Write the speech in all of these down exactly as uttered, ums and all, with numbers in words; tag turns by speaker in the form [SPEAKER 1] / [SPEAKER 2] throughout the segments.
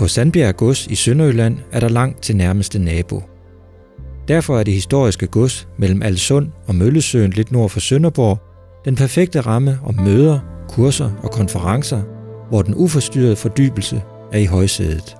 [SPEAKER 1] På Sandbjerg Gods i Sønderjylland er der langt til nærmeste nabo. Derfor er det historiske gods mellem Alssund og Møllesøen lidt nord for Sønderborg den perfekte ramme om møder, kurser og konferencer, hvor den uforstyrrede fordybelse er i højsædet.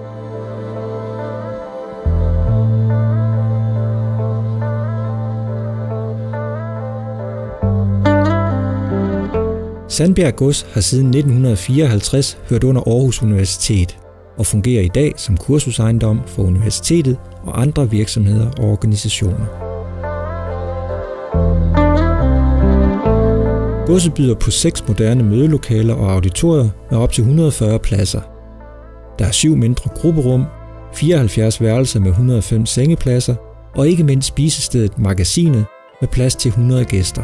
[SPEAKER 1] Sandbjerg Gods har siden nitten fireoghalvtreds hørt under Aarhus Universitet og fungerer i dag som kursusejendom for universitetet og andre virksomheder og organisationer. Godset byder på seks moderne mødelokaler og auditorier med op til et hundrede og fyrre pladser. Der er syv mindre grupperum, fireoghalvfjerds værelser med et hundrede og fem sengepladser og ikke mindst spisestedet Magasinet med plads til hundrede gæster.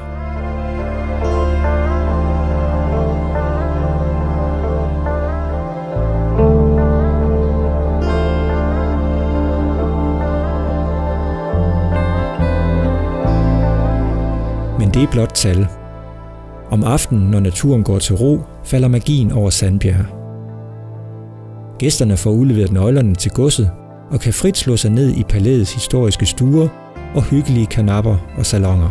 [SPEAKER 1] Men det er blot tal. Om aftenen, når naturen går til ro, falder magien over Sandbjerg. Gæsterne får udleveret nøglerne til godset og kan frit slå sig ned i palæets historiske stuer og hyggelige kanapper og salonger.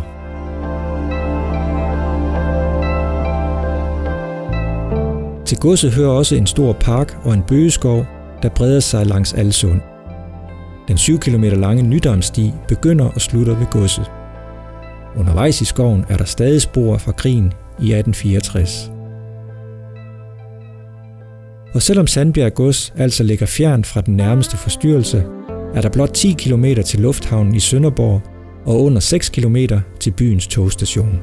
[SPEAKER 1] Til godset hører også en stor park og en bøgeskov, der breder sig langs Alssund. Den syv kilometer lange Nydamsti begynder og slutter ved godset. Undervejs i skoven er der stadig spor fra krigen i atten fireogtres. Og selvom Sandbjerg Gods altså ligger fjernt fra den nærmeste forstyrrelse, er der blot ti kilometer til lufthavnen i Sønderborg og under seks kilometer til byens togstation.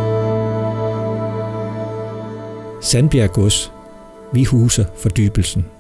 [SPEAKER 1] Sandbjerg Gods. Vi huser fordybelsen.